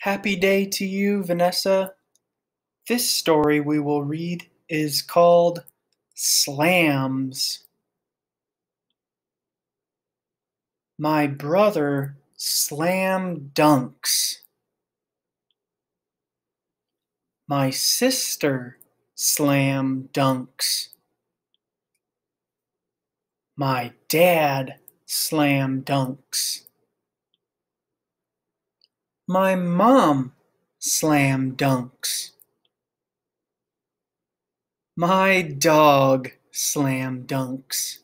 Happy day to you, Vanessa. This story we will read is called Slams. My brother slam dunks. My sister slam dunks. My dad slam dunks. My mom slam dunks. My dog slam dunks.